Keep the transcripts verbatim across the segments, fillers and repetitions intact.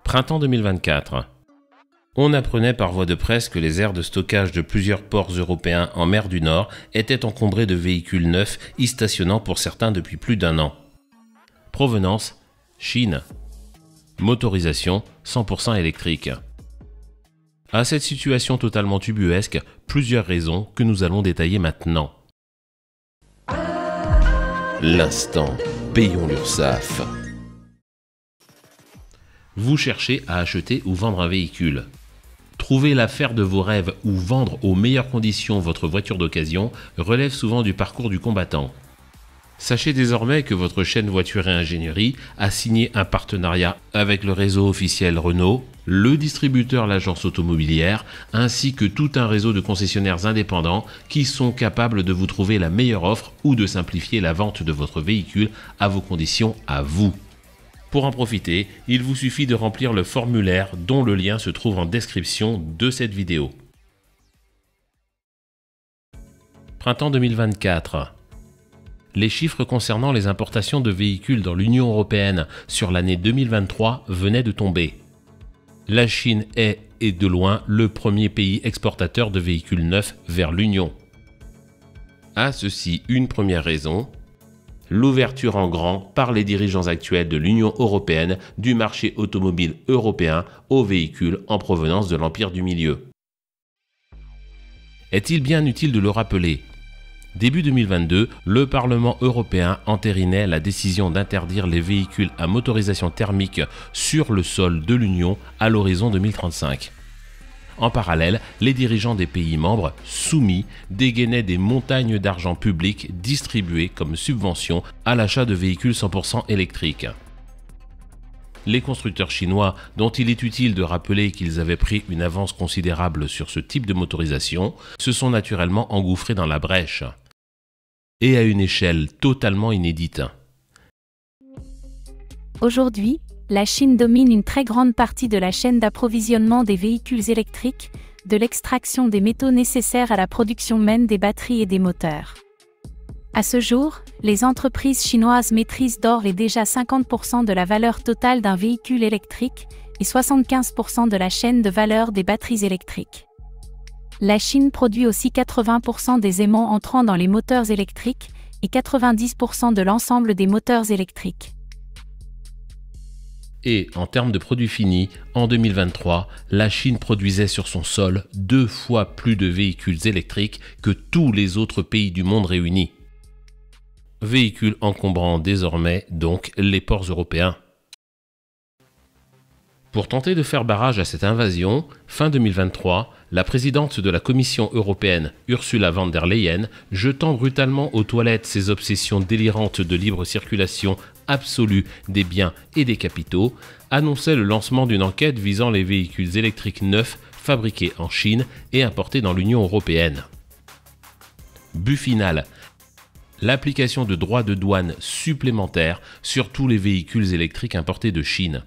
Printemps deux mille vingt-quatre. On apprenait par voie de presse que les aires de stockage de plusieurs ports européens en mer du Nord étaient encombrées de véhicules neufs y stationnant pour certains depuis plus d'un an. Provenance : Chine. Motorisation : cent pour cent électrique. À cette situation totalement ubuesque, plusieurs raisons que nous allons détailler maintenant. L'instant, payons l'URSSAF. Vous cherchez à acheter ou vendre un véhicule. Trouver l'affaire de vos rêves ou vendre aux meilleures conditions votre voiture d'occasion relève souvent du parcours du combattant. Sachez désormais que votre chaîne Voiture et Ingénierie a signé un partenariat avec le réseau officiel Renault, le distributeur l'agence automobilière, ainsi que tout un réseau de concessionnaires indépendants qui sont capables de vous trouver la meilleure offre ou de simplifier la vente de votre véhicule à vos conditions à vous. Pour en profiter, il vous suffit de remplir le formulaire dont le lien se trouve en description de cette vidéo. Printemps deux mille vingt-quatre. Les chiffres concernant les importations de véhicules dans l'Union européenne sur l'année deux mille vingt-trois venaient de tomber. La Chine est, et de loin, le premier pays exportateur de véhicules neufs vers l'Union. À ceci, une première raison: l'ouverture en grand par les dirigeants actuels de l'Union européenne du marché automobile européen aux véhicules en provenance de l'Empire du Milieu. Est-il bien utile de le rappeler ? Début deux mille vingt-deux, le Parlement européen entérinait la décision d'interdire les véhicules à motorisation thermique sur le sol de l'Union à l'horizon deux mille trente-cinq. En parallèle, les dirigeants des pays membres soumis dégainaient des montagnes d'argent public distribuées comme subvention à l'achat de véhicules cent pour cent électriques. Les constructeurs chinois, dont il est utile de rappeler qu'ils avaient pris une avance considérable sur ce type de motorisation, se sont naturellement engouffrés dans la brèche. Et à une échelle totalement inédite. Aujourd'hui, la Chine domine une très grande partie de la chaîne d'approvisionnement des véhicules électriques, de l'extraction des métaux nécessaires à la production même des batteries et des moteurs. À ce jour, les entreprises chinoises maîtrisent d'ores et déjà cinquante pour cent de la valeur totale d'un véhicule électrique et soixante-quinze pour cent de la chaîne de valeur des batteries électriques. La Chine produit aussi quatre-vingts pour cent des aimants entrant dans les moteurs électriques et quatre-vingt-dix pour cent de l'ensemble des moteurs électriques. Et en termes de produits finis, en deux mille vingt-trois, la Chine produisait sur son sol deux fois plus de véhicules électriques que tous les autres pays du monde réunis. Véhicules encombrant désormais donc les ports européens. Pour tenter de faire barrage à cette invasion, fin deux mille vingt-trois, la présidente de la Commission européenne, Ursula von der Leyen, jetant brutalement aux toilettes ses obsessions délirantes de libre circulation absolue des biens et des capitaux, annonçait le lancement d'une enquête visant les véhicules électriques neufs fabriqués en Chine et importés dans l'Union européenne. But final: l'application de droits de douane supplémentaires sur tous les véhicules électriques importés de Chine.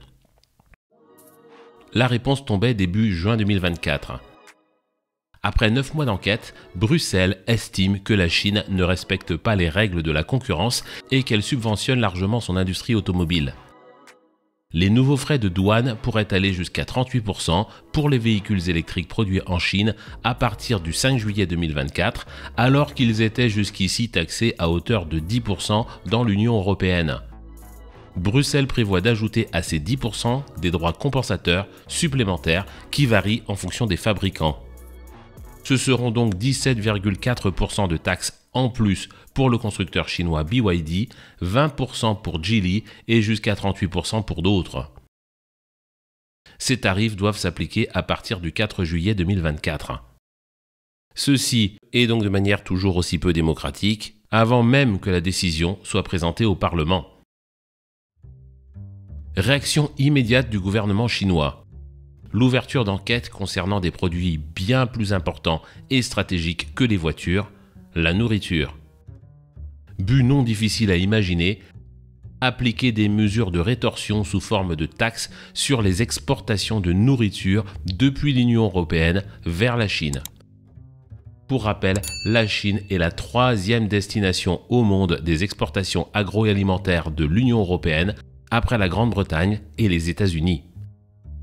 La réponse tombait début juin deux mille vingt-quatre. Après neuf mois d'enquête, Bruxelles estime que la Chine ne respecte pas les règles de la concurrence et qu'elle subventionne largement son industrie automobile. Les nouveaux frais de douane pourraient aller jusqu'à trente-huit pour cent pour les véhicules électriques produits en Chine à partir du cinq juillet deux mille vingt-quatre, alors qu'ils étaient jusqu'ici taxés à hauteur de dix pour cent dans l'Union européenne. Bruxelles prévoit d'ajouter à ces dix pour cent des droits compensateurs supplémentaires qui varient en fonction des fabricants. Ce seront donc dix-sept virgule quatre pour cent de taxes en plus pour le constructeur chinois B Y D, vingt pour cent pour Geely et jusqu'à trente-huit pour cent pour d'autres. Ces tarifs doivent s'appliquer à partir du quatre juillet deux mille vingt-quatre. Ceci est donc de manière toujours aussi peu démocratique, avant même que la décision soit présentée au Parlement. Réaction immédiate du gouvernement chinois. L'ouverture d'enquêtes concernant des produits bien plus importants et stratégiques que les voitures, la nourriture. But non difficile à imaginer, appliquer des mesures de rétorsion sous forme de taxes sur les exportations de nourriture depuis l'Union européenne vers la Chine. Pour rappel, la Chine est la troisième destination au monde des exportations agroalimentaires de l'Union européenne, après la Grande-Bretagne et les États-Unis.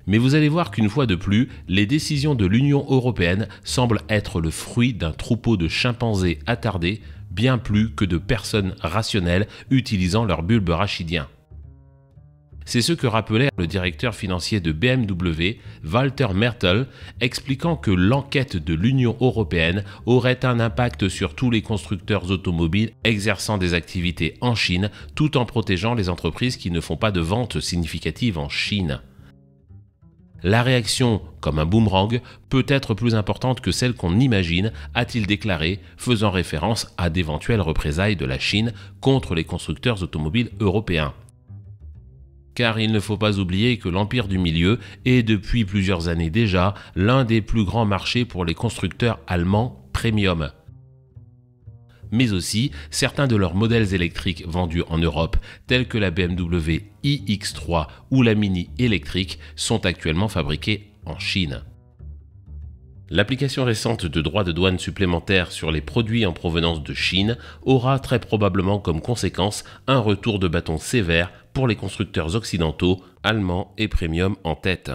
Mais vous allez voir qu'une fois de plus, les décisions de l'Union européenne semblent être le fruit d'un troupeau de chimpanzés attardés, bien plus que de personnes rationnelles utilisant leur bulbe rachidien. C'est ce que rappelait le directeur financier de B M W, Walter Mertl, expliquant que l'enquête de l'Union européenne aurait un impact sur tous les constructeurs automobiles exerçant des activités en Chine, tout en protégeant les entreprises qui ne font pas de ventes significatives en Chine. La réaction, comme un boomerang, peut être plus importante que celle qu'on imagine, a-t-il déclaré, faisant référence à d'éventuelles représailles de la Chine contre les constructeurs automobiles européens. Car il ne faut pas oublier que l'Empire du Milieu est depuis plusieurs années déjà l'un des plus grands marchés pour les constructeurs allemands premium. Mais aussi, certains de leurs modèles électriques vendus en Europe, tels que la B M W i X trois ou la Mini électrique, sont actuellement fabriqués en Chine. L'application récente de droits de douane supplémentaires sur les produits en provenance de Chine aura très probablement comme conséquence un retour de bâton sévère pour les constructeurs occidentaux, allemands et premium en tête.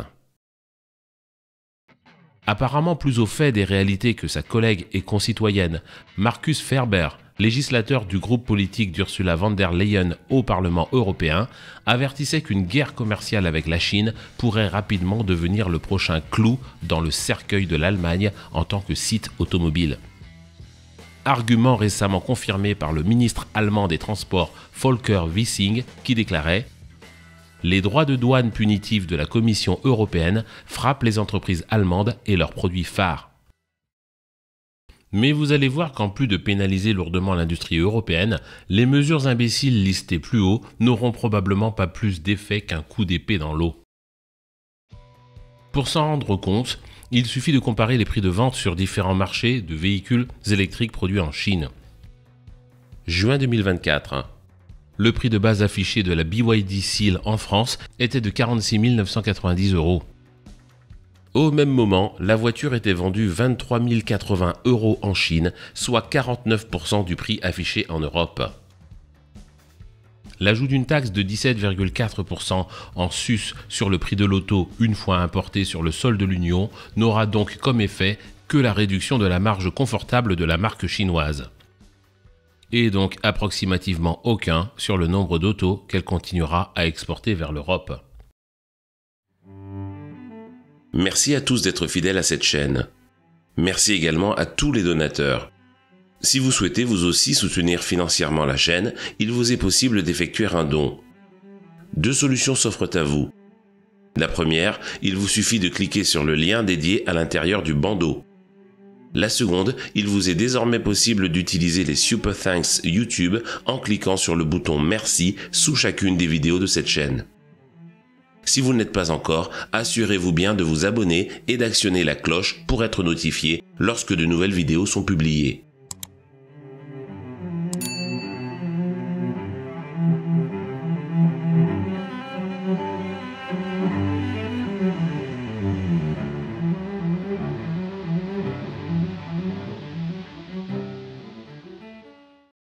Apparemment plus au fait des réalités que sa collègue et concitoyenne Markus Ferber, législateur du groupe politique d'Ursula von der Leyen au Parlement européen, avertissait qu'une guerre commerciale avec la Chine pourrait rapidement devenir le prochain clou dans le cercueil de l'Allemagne en tant que site automobile. Argument récemment confirmé par le ministre allemand des Transports Volker Wissing qui déclarait « Les droits de douane punitifs de la Commission européenne frappent les entreprises allemandes et leurs produits phares. » Mais vous allez voir qu'en plus de pénaliser lourdement l'industrie européenne, les mesures imbéciles listées plus haut n'auront probablement pas plus d'effet qu'un coup d'épée dans l'eau. Pour s'en rendre compte, il suffit de comparer les prix de vente sur différents marchés de véhicules électriques produits en Chine. Juin deux mille vingt-quatre. Le prix de base affiché de la B Y D Seal en France était de quarante-six mille neuf cent quatre-vingt-dix euros. Au même moment, la voiture était vendue vingt-trois mille quatre-vingts euros en Chine, soit quarante-neuf pour cent du prix affiché en Europe. L'ajout d'une taxe de dix-sept virgule quatre pour cent en sus sur le prix de l'auto une fois importé sur le sol de l'Union n'aura donc comme effet que la réduction de la marge confortable de la marque chinoise. Et donc approximativement aucun sur le nombre d'autos qu'elle continuera à exporter vers l'Europe. Merci à tous d'être fidèles à cette chaîne. Merci également à tous les donateurs. Si vous souhaitez vous aussi soutenir financièrement la chaîne, il vous est possible d'effectuer un don. Deux solutions s'offrent à vous. La première, il vous suffit de cliquer sur le lien dédié à l'intérieur du bandeau. La seconde, il vous est désormais possible d'utiliser les Super Thanks YouTube en cliquant sur le bouton Merci sous chacune des vidéos de cette chaîne. Si vous ne l'êtes pas encore, assurez-vous bien de vous abonner et d'actionner la cloche pour être notifié lorsque de nouvelles vidéos sont publiées.